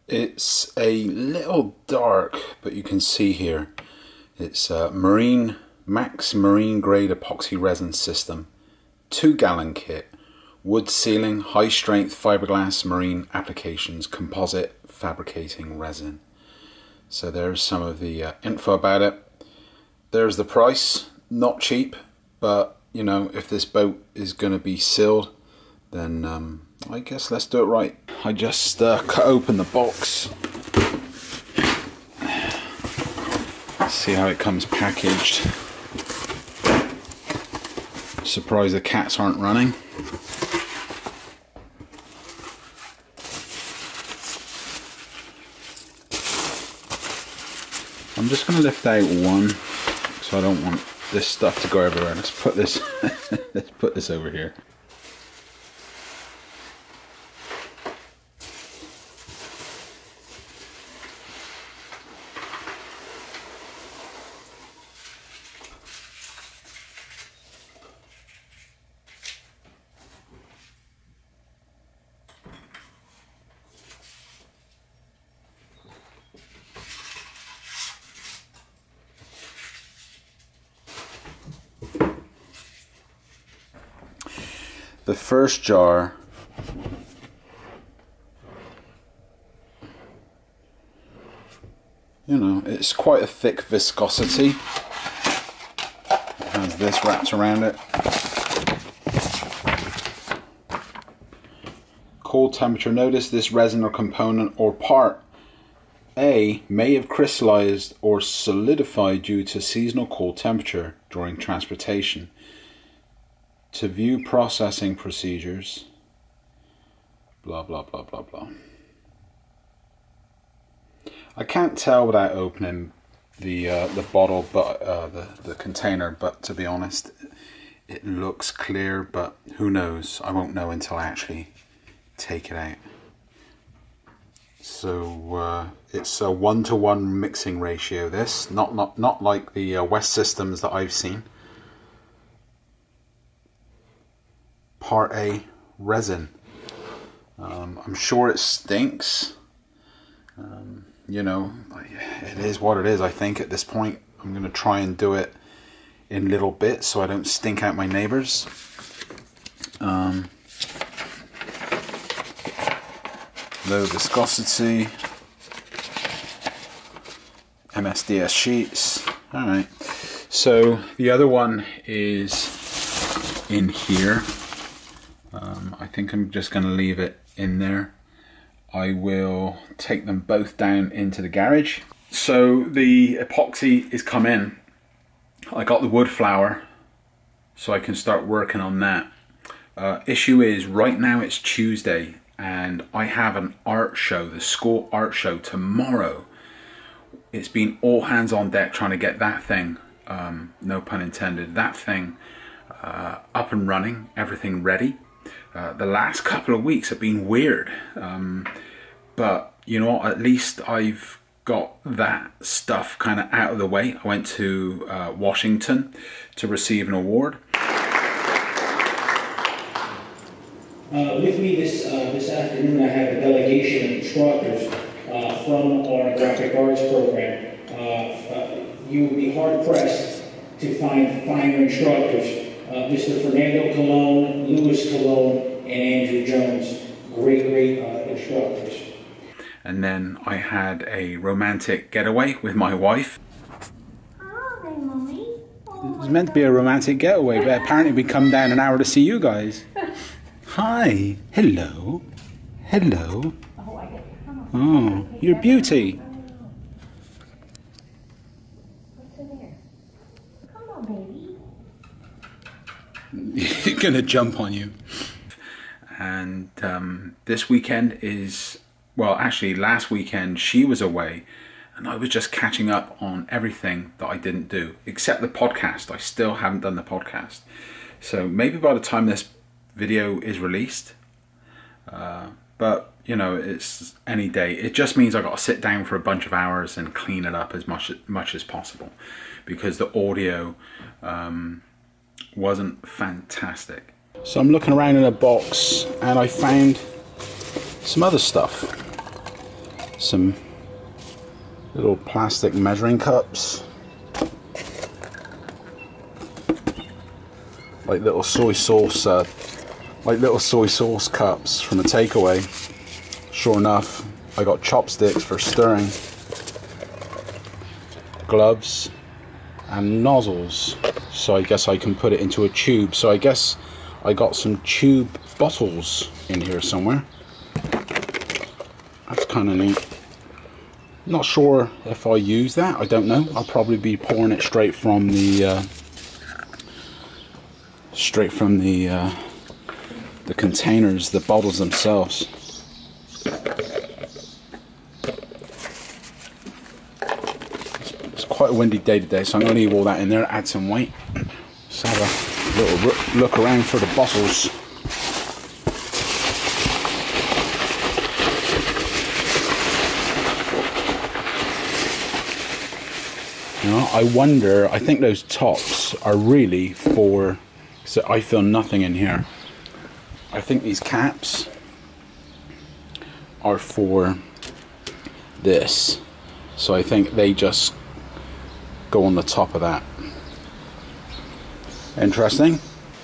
It's a little dark, but you can see here it's a max marine grade epoxy resin system, 2-gallon kit, wood sealing, high strength fiberglass marine applications, composite fabricating resin. So there's some of the info about it. There's the price, not cheap, but you know, if this boat is going to be sealed, then I guess let's do it right. I just cut open the box. See how it comes packaged. Surprised the cats aren't running. I'm just going to lift out one, so I don't want this stuff to go everywhere. Let's put this let's put this over here. The first jar it's quite a thick viscosity. It has this wrapped around it. Cold temperature. Notice this resin or component or part A may have crystallized or solidified due to seasonal cold temperature during transportation. To view processing procedures, blah blah blah blah blah. I can't tell without opening the bottle, but the container. But to be honest, it looks clear. But who knows? I won't know until I actually take it out. So it's a 1-to-1 mixing ratio. This not like the West systems that I've seen. Part A, resin. I'm sure it stinks. You know, it is what it is. I think at this point I'm going to try and do it in little bits so I don't stink out my neighbors. Low viscosity, MSDS sheets. Alright, so the other one is in here. I think I'm just going to leave it in there. I will take them both down into the garage. So the epoxy is come in. I got the wood flour, so I can start working on that. Issue is, right now it's Tuesday and I have an art show, the school art show tomorrow. It's been all hands on deck trying to get that thing, no pun intended, that thing up and running, everything ready. The last couple of weeks have been weird, but you know, at least I've got that stuff kind of out of the way. I went to Washington to receive an award. With me this afternoon, I have a delegation of instructors from our graphic arts program. You would be hard pressed to find finer instructors. Mr. Fernando Colon, Louis Colon, and Andrew Jones, great instructors. And then I had a romantic getaway with my wife. Hi, Mommy. It was meant to be a romantic getaway, but apparently we come down an hour to see you guys. Hi. Hello. Hello. Oh, you're a beauty. What's in there? Come on, baby. He's gonna jump on you. And this weekend is, well, actually last weekend she was away and I was just catching up on everything that I didn't do, except the podcast. I still haven't done the podcast. So maybe by the time this video is released, but you know, it's any day. It just means I got to sit down for a bunch of hours and clean it up as much as possible, because the audio wasn't fantastic. So I'm looking around in a box and I found some other stuff. some little plastic measuring cups, like little soy sauce cups from a takeaway. Sure enough, I got chopsticks for stirring, gloves, and nozzles, so I guess I can put it into a tube. So I guess I got some tube bottles in here somewhere. That's kind of neat. Not sure if I use that, I don't know. I'll probably be pouring it straight from the containers, the bottles themselves. It's quite a windy day today, so I'm going to leave all that in there, add some weight. Let's have a little look around for the bottles. You know, I wonder, I think those tops are really for, so I feel nothing in here. I think these caps are for this. So I think they just go on the top of that. Interesting.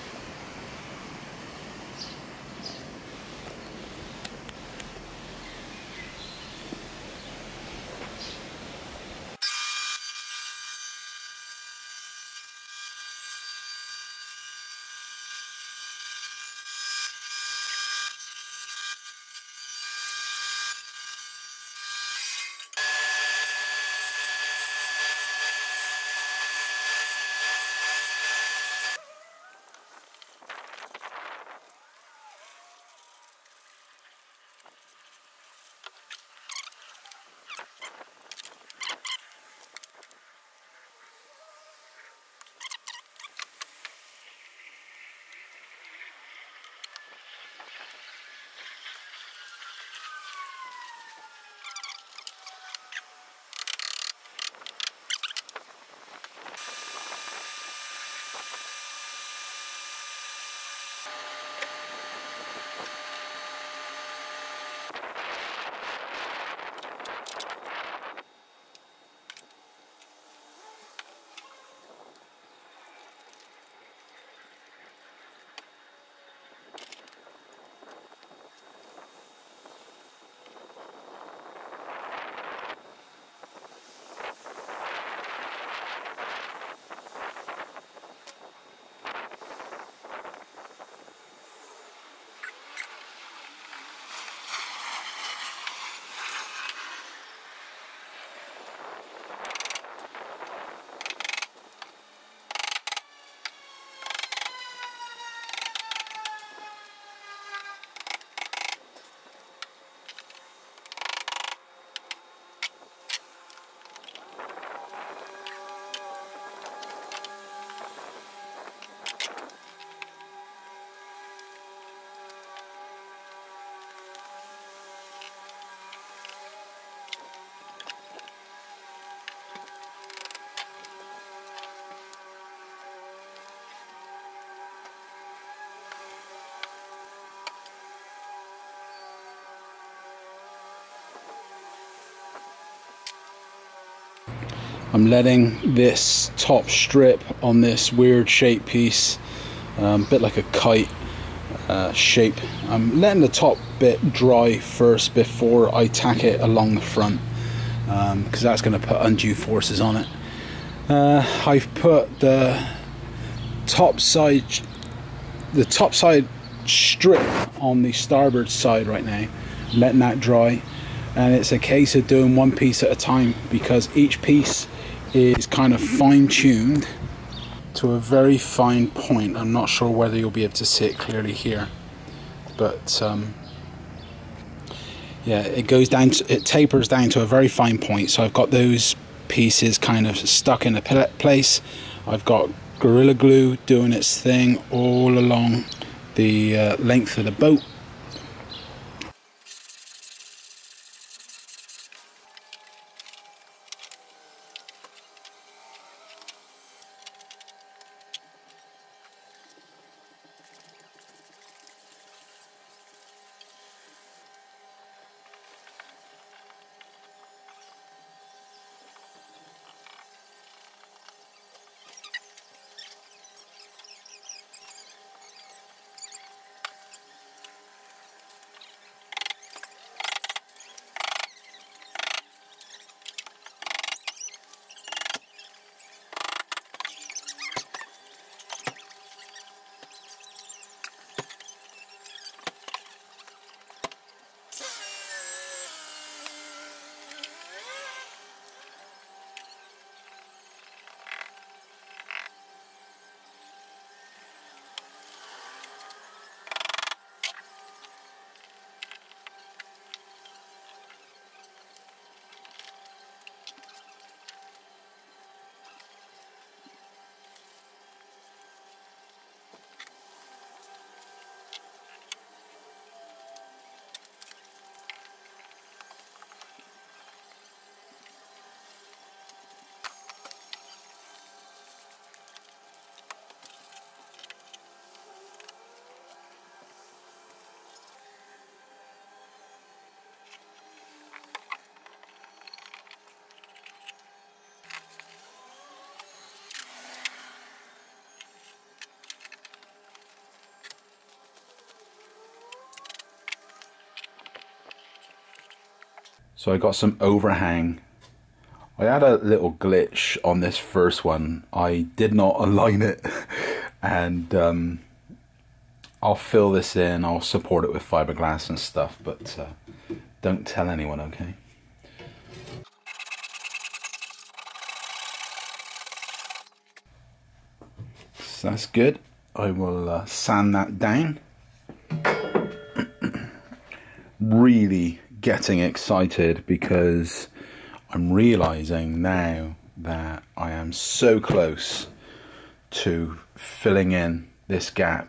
I'm letting this top strip on this weird shape piece, a bit like a kite shape. I'm letting the top bit dry first before I tack it along the front, because that's going to put undue forces on it. I've put the top side strip on the starboard side right now, letting that dry, and it's a case of doing one piece at a time, because each piece is kind of fine-tuned to a very fine point. I'm not sure whether you'll be able to see it clearly here, but yeah, it goes down it tapers down to a very fine point. So I've got those pieces kind of stuck in a place. I've got Gorilla Glue doing its thing all along the length of the boat. So I got some overhang. I had a little glitch on this first one. I did not align it, and I'll fill this in. I'll support it with fiberglass and stuff, but don't tell anyone, okay? So that's good. I will sand that down. Really getting excited because I'm realizing now that I am so close to filling in this gap.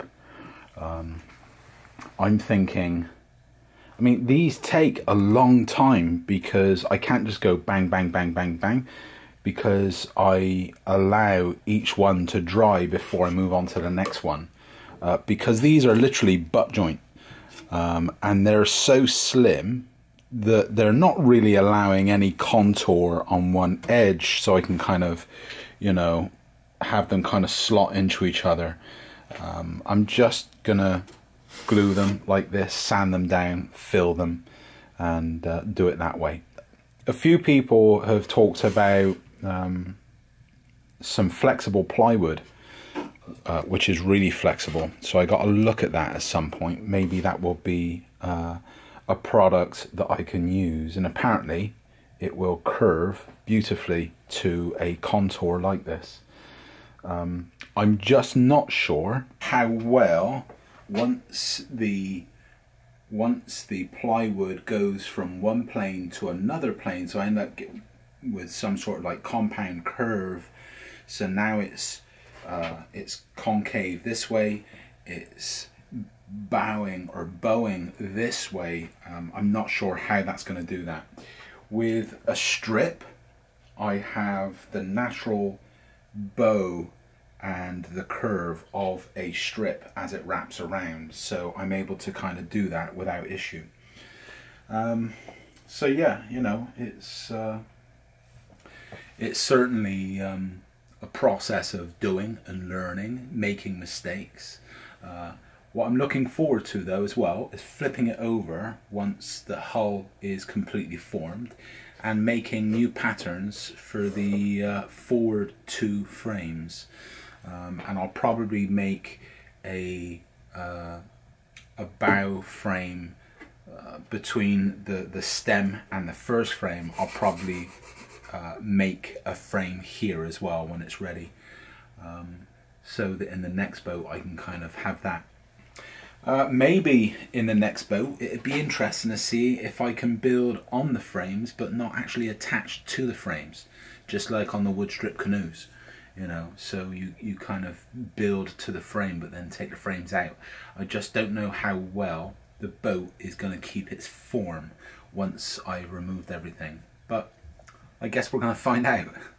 I'm thinking, I mean, these take a long time because I can't just go bang, bang, bang, bang, bang, because I allow each one to dry before I move on to the next one, because these are literally butt joint, and they're so slim that they're not really allowing any contour on one edge, so I can kind of, you know, have them kind of slot into each other. I'm just gonna glue them like this, sand them down, fill them, and do it that way. A few people have talked about some flexible plywood, which is really flexible, so I got to look at that at some point. Maybe that will be a product that I can use, and apparently it will curve beautifully to a contour like this. I'm just not sure how well once the plywood goes from one plane to another plane, so I end up with some sort of like compound curve. So now it's concave this way, it's bowing or bowing this way. I'm not sure how that's going to do that. With a strip, I have the natural bow and the curve of a strip as it wraps around, so I'm able to kind of do that without issue. So yeah, you know, it's certainly a process of doing and learning, making mistakes. What I'm looking forward to though as well is flipping it over once the hull is completely formed and making new patterns for the forward two frames. And I'll probably make a bow frame between the stem and the first frame. I'll probably make a frame here as well when it's ready, so that in the next boat I can kind of have that. Maybe in the next boat it'd be interesting to see if I can build on the frames but not actually attached to the frames, just like on the wood strip canoes, you know, so you kind of build to the frame but then take the frames out. I just don't know how well the boat is going to keep its form once I removed everything, but I guess we're going to find out.